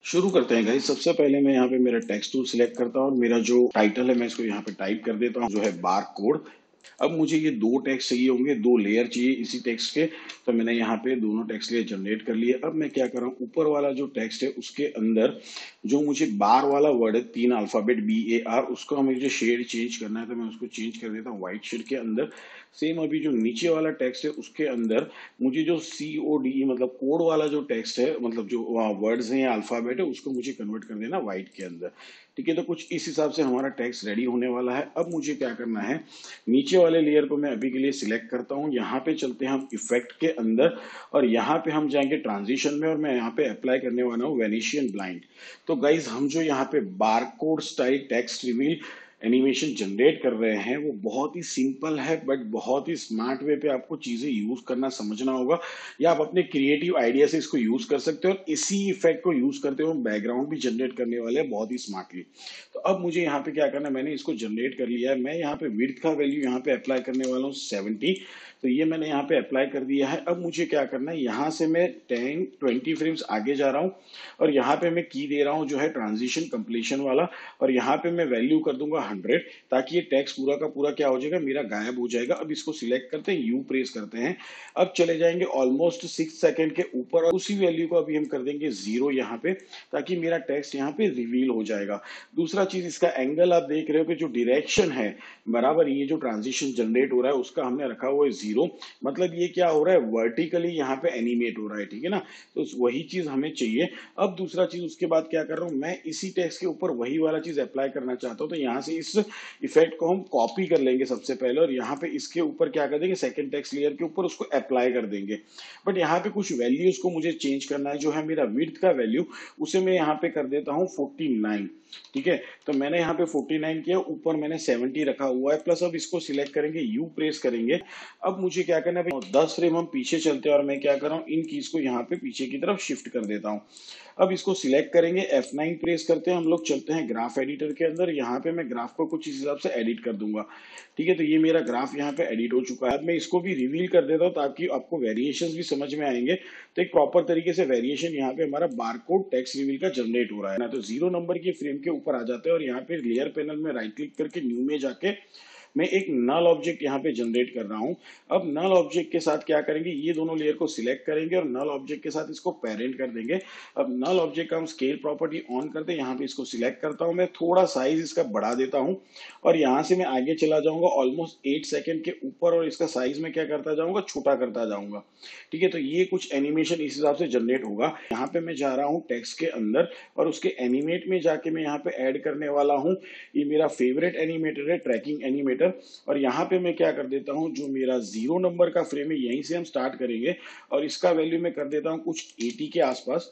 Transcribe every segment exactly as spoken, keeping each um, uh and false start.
शुरू करते हैं गाइस। सबसे पहले मैं यहाँ पे मेरा टेक्स्ट टूल सिलेक्ट करता हूँ और मेरा जो टाइटल है मैं इसको यहाँ पे टाइप कर देता हूँ, जो है बार कोड। अब मुझे ये दो टेक्स्ट चाहिए होंगे, दो लेयर चाहिए इसी टेक्स्ट के। तो मैंने यहाँ पे दोनों टेक्स्ट लेयर जनरेट कर लिए। अब मैं क्या कर रहा हूँ, ऊपर वाला जो टेक्स्ट है उसके अंदर जो मुझे बार वाला वर्ड है, तीन अल्फाबेट बी ए आर, उसको हमें जो शेड चेंज करना है तो मैं उसको चेंज कर देता हूँ व्हाइट शेड के अंदर। सेम अभी जो नीचे वाला टेक्स्ट है उसके अंदर मुझे जो सी ओ डी मतलब कोड वाला जो टेक्स्ट है, मतलब जो वर्ड्स हैं या अल्फाबेट है, उसको मुझे कन्वर्ट कर देना व्हाइट के अंदर। ठीक है, तो कुछ इस हिसाब से हमारा टेक्स्ट रेडी होने वाला है। अब मुझे क्या करना है, नीचे वाले लेयर को मैं अभी के लिए सिलेक्ट करता हूँ। यहाँ पे चलते हैं हम इफेक्ट के अंदर और यहाँ पे हम जाएंगे ट्रांजिशन में और मैं यहाँ पे अप्लाई करने वाला हूँ वेनेशियन ब्लाइंड। तो गाइज हम जो यहाँ पे barcode style text reveal animation generate कर रहे हैं वो बहुत ही सिंपल है, बट बहुत ही स्मार्ट वे पे आपको चीजें यूज करना समझना होगा, या आप अपने क्रिएटिव आइडिया से इसको यूज कर सकते हो और इसी इफेक्ट को यूज करते हुए बैकग्राउंड भी जनरेट करने वाले हैं बहुत ही स्मार्टली। तो अब मुझे यहाँ पे क्या करना है, मैंने इसको जनरेट कर लिया है। मैं यहाँ पे विड्थ का वैल्यू यहाँ पे अप्लाई करने वाला हूँ सेवेंटी। तो ये मैंने यहाँ पे अप्लाई कर दिया है। अब मुझे क्या करना है, यहाँ से मैं टेन ट्वेंटी फ्रेम्स आगे जा रहा हूँ और यहाँ पे मैं की दे रहा हूँ जो है ट्रांजिशन कंप्लीशन वाला, और यहाँ पे मैं वैल्यू कर दूंगा हंड्रेड, ताकि ये टेक्स्ट पूरा का पूरा क्या हो जाएगा, मेरा गायब हो जाएगा। अब इसको सिलेक्ट करते हैं, यू प्रेस करते हैं। अब चले जाएंगे ऑलमोस्ट सिक्स सेकेंड के ऊपर और उसी वैल्यू को अभी हम कर देंगे जीरो यहाँ पे, ताकि मेरा टेक्स्ट यहाँ पे रिवील हो जाएगा। दूसरा चीज, इसका एंगल आप देख रहे हो कि जो डायरेक्शन है बराबर, ये जो ट्रांजिशन जनरेट हो रहा है उसका हमने रखा हुआ है जीरो, मतलब ये क्या हो रहा है, वर्टिकली यहाँ पे एनिमेट हो रहा है। ठीक है ना, तो वही चीज हमें चाहिए। अब दूसरा चीज उसके बाद क्या कर रहा हूँ, मैं इसी टेक्स्ट के ऊपर वही वाला चीज अप्लाई करना चाहता हूँ। तो यहाँ से इस इफेक्ट को हम कॉपी कर लेंगे सबसे पहले और यहाँ पे इसके ऊपर क्या कर देंगे, सेकंड टेक्स्ट लेयर के ऊपर उसको अप्लाई कर देंगे। बट यहाँ पे कुछ वैल्यूज को मुझे चेंज करना है। जो है मेरा विड्थ का वैल्यू, उसे मैं यहाँ पे कर देता हूँ फोर्टी नाइन। ठीक है, तो मैंने यहाँ पे फोर्टी नाइन किया, ऊपर मैंने सेवेंटी रखा हुआ है प्लस। अब इसको सिलेक्ट करेंगे, यू प्रेस करेंगे। अब मुझे क्या करना है, दस फ्रेम हम पीछे चलते हैं और मैं क्या कर रहा हूँ, इन कीज को यहाँ पे पीछे की तरफ शिफ्ट कर देता हूँ। अब इसको सिलेक्ट करेंगे, एफ नाइन प्रेस करते हैं, हम लोग चलते हैं ग्राफ एडिटर के अंदर। यहाँ पे मैं ग्राफ को कुछ इस हिसाब से एडिट कर दूंगा। ठीक है, तो ये मेरा ग्राफ यहाँ पे एडिट हो चुका है। अब मैं इसको भी रिवील कर देता हूँ ताकि आपको वेरिएशंस भी समझ में आएंगे। तो एक प्रॉपर तरीके से वेरिएशन यहाँ पे हमारा बारकोड टेक्स्ट रिवील का जनरेट हो रहा है ना। तो जीरो नंबर के फ्रेम के ऊपर आ जाते हैं और यहाँ पे लेयर पैनल में राइट क्लिक करके न्यू में जाके मैं एक नल ऑब्जेक्ट यहाँ पे जनरेट कर रहा हूं। अब नल ऑब्जेक्ट के साथ क्या करेंगे, ये दोनों लेयर को सिलेक्ट करेंगे और नल ऑब्जेक्ट के साथ इसको पेरेंट कर देंगे। अब नल ऑब्जेक्ट का हम स्केल प्रॉपर्टी ऑन करते हैं, यहाँ पे इसको सिलेक्ट करता हूं, मैं थोड़ा साइज इसका बढ़ा देता हूं और यहाँ से मैं आगे चला जाऊंगा ऑलमोस्ट एट सेकेंड के ऊपर और इसका साइज में क्या करता जाऊंगा, छोटा करता जाऊंगा। ठीक है, तो ये कुछ एनिमेशन इस हिसाब से जनरेट होगा। यहाँ पे मैं जा रहा हूँ टेक्स्ट के अंदर और उसके एनिमेट में जाके मैं यहाँ पे ऐड करने वाला हूँ, ये मेरा फेवरेट एनिमेटर है, ट्रैकिंग एनिमेटर। और यहाँ पे मैं क्या कर देता हूँ, जो मेरा जीरो नंबर का फ्रेम है यहीं से हम स्टार्ट करेंगे और इसका वैल्यू मैं कर देता हूँ कुछ अस्सी के आसपास।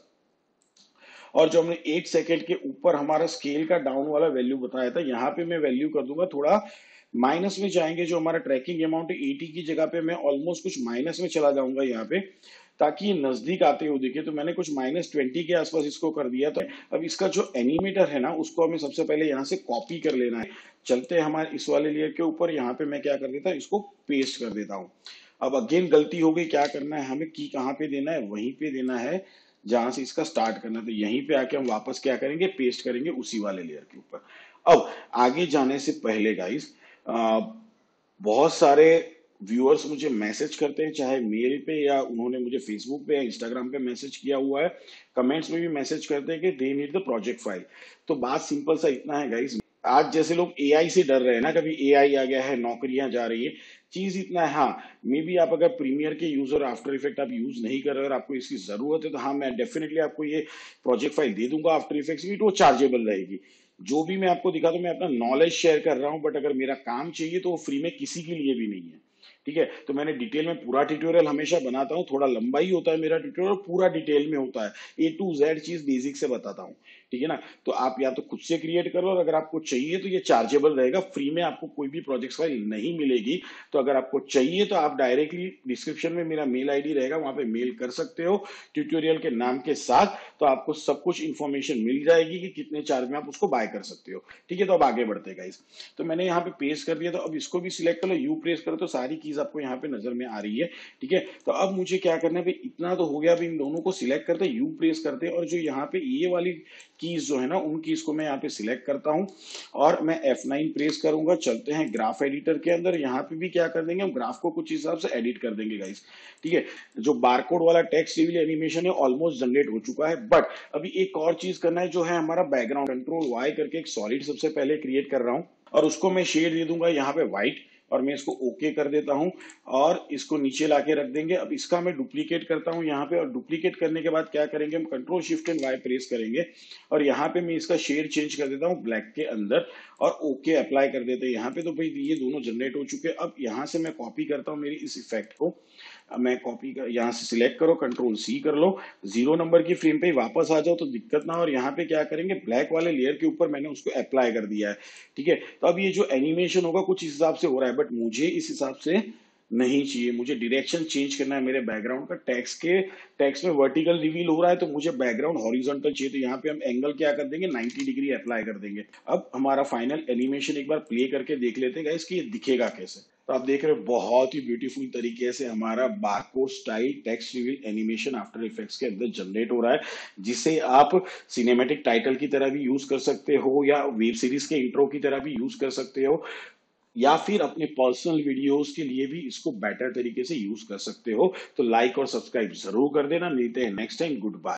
और जो हमने एट सेकेंड के ऊपर हमारा स्केल का डाउन वाला वैल्यू बताया था, यहाँ पे मैं वैल्यू कर दूंगा थोड़ा माइनस में जाएंगे। जो हमारा ट्रैकिंग अमाउंट है अस्सी की जगह पे मैं ऑलमोस्ट कुछ माइनस में चला जाऊंगा यहाँ पे, ताकि ये नजदीक आते हुए दिखे। तो मैंने कुछ माइनस ट्वेंटी के आसपास इसको कर दिया। तो अब इसका जो एनिमेटर है ना, उसको हमें सबसे पहले यहाँ से कॉपी कर लेना है। चलते हैं हमारे इस वाले लेयर के ऊपर, यहाँ पे मैं क्या कर देता हूँ, इसको पेस्ट कर देता हूँ। अब अगेन गलती हो गई, क्या करना है हमें, की कहाँ पे देना है, वहीं पे देना है जहां से इसका स्टार्ट करना है। तो यहीं पे आके हम वापस क्या करेंगे, पेस्ट करेंगे उसी वाले लेयर के ऊपर। अब आगे जाने से पहले गाइस, बहुत सारे व्यूअर्स मुझे मैसेज करते हैं, चाहे मेल पे या उन्होंने मुझे फेसबुक पे या इंस्टाग्राम पे मैसेज किया हुआ है, कमेंट्स में भी मैसेज करते हैं कि they need the project file. तो बात सिंपल सा इतना है गाइस, आज जैसे लोग एआई से डर रहे हैं ना, कभी एआई आ गया है, नौकरियां जा रही है, चीज इतना है। हाँ, मे बी आप अगर प्रीमियर के यूजर, आफ्टर इफेक्ट आप यूज नहीं कर रहे और आपको इसकी जरूरत है, तो हाँ मैं डेफिनेटली आपको ये प्रोजेक्ट फाइल दे दूंगा आफ्टर इफेक्ट्स की, तो वो चार्जेबल रहेगी। जो भी मैं आपको दिखा दूं, मैं अपना नॉलेज शेयर कर रहा हूं, बट अगर मेरा काम चाहिए तो वो फ्री में किसी के लिए भी नहीं है। ठीक है, तो मैंने डिटेल में पूरा ट्यूटोरियल हमेशा बनाता हूँ, थोड़ा लंबा ही होता है मेरा ट्यूटोरियल, पूरा डिटेल में होता है, ए टू जेड चीज बेसिक से बताता हूँ। ठीक है ना, तो आप या तो खुद से क्रिएट करो और अगर आपको चाहिए तो ये चार्जेबल रहेगा, फ्री में आपको कोई भी प्रोजेक्ट फाइल नहीं मिलेगी। तो अगर आपको चाहिए तो आप डायरेक्टली डिस्क्रिप्शन में मेरा मेल आईडी रहेगा, वहां पे मेल कर सकते हो ट्यूटोरियल के नाम के साथ। तो आपको सब कुछ इंफॉर्मेशन मिल जाएगी कि कितने चार्ज में आप उसको बाय कर सकते हो। ठीक है, तो अब आगे बढ़ते हैं गाइस। तो मैंने यहाँ पे पेस्ट कर दिया, तो अब इसको भी सिलेक्ट कर लो, यू प्रेस करो तो सारी की कीज आपको यहाँ पे नजर में आ रही है। ठीक है, तो अब मुझे क्या करना है भाई, इतना तो हो गया। अभी इन दोनों को सिलेक्ट करते हैं, यू प्रेस करते हैं, और जो यहाँ पे ये वाली कीज जो है ना, उन कीज को मैं यहाँ पे सिलेक्ट करता हूँ और मैं एफ नाइन प्रेस करूंगा। चलते हैं ग्राफ एडिटर के अंदर, यहाँ पे भी क्या कर देंगे, हम ग्राफ को कुछ हिसाब से एडिट कर देंगे गाइस। ठीक है, जो बारकोड वाला टेक्स्ट रिवील एनिमेशन है ऑलमोस्ट जनरेट हो चुका है, बट अभी एक और चीज करना है, जो है हमारा बैकग्राउंड। कंट्रोल वाई करके एक सॉलिड सबसे पहले क्रिएट कर रहा हूँ और उसको मैं शेड दे दूंगा यहाँ पे व्हाइट, और मैं इसको ओके कर देता हूं और इसको नीचे लाके रख देंगे। अब इसका मैं डुप्लीकेट करता हूं यहाँ पे, और डुप्लीकेट करने के बाद क्या करेंगे, हम control shift and Y press करेंगे और यहाँ पे मैं इसका शेड चेंज कर देता हूँ ब्लैक के अंदर, और ओके अप्लाई कर देते हैं यहाँ पे। तो भाई ये दोनों जनरेट हो चुके हैं। अब यहाँ से मैं कॉपी करता हूँ मेरी इस इफेक्ट को। अब मैं कॉपी कर, यहाँ से सिलेक्ट करो, कंट्रोल सी कर लो, जीरो नंबर की फ्रेम पे वापस आ जाओ तो दिक्कत ना हो। और यहाँ पे क्या करेंगे, ब्लैक वाले लेयर के ऊपर मैंने उसको अप्लाई कर दिया है। ठीक है, तो अब ये जो एनिमेशन होगा कुछ इस हिसाब से हो रहा है, बट मुझे इस हिसाब से नहीं चाहिए। मुझे डायरेक्शन चेंज करना है मेरे बैकग्राउंड का। टेक्स्ट के टेक्स्ट में वर्टिकल रिवील हो रहा है, तो मुझे बैकग्राउंड हॉरिजॉन्टल चाहिए। तो यहाँ पे हम एंगल क्या कर देंगे, नाइंटी डिग्री अप्लाई कर देंगे। अब हमारा फाइनल एनिमेशन एक बार प्ले करके देख लेते हैं गाइस कि ये दिखेगा कैसे। तो आप देख रहे हो बहुत ही ब्यूटीफुल तरीके से हमारा barcode style text reveal animation After Effects के अंदर जनरेट हो रहा है, जिसे आप सिनेमैटिक टाइटल की तरह भी यूज कर सकते हो, या वेब सीरीज के इंट्रो की तरह भी यूज कर सकते हो, या फिर अपने पर्सनल वीडियोस के लिए भी इसको बेटर तरीके से यूज कर सकते हो। तो लाइक और सब्सक्राइब जरूर कर देना। मिलते हैं नेक्स्ट टाइम, गुड बाय।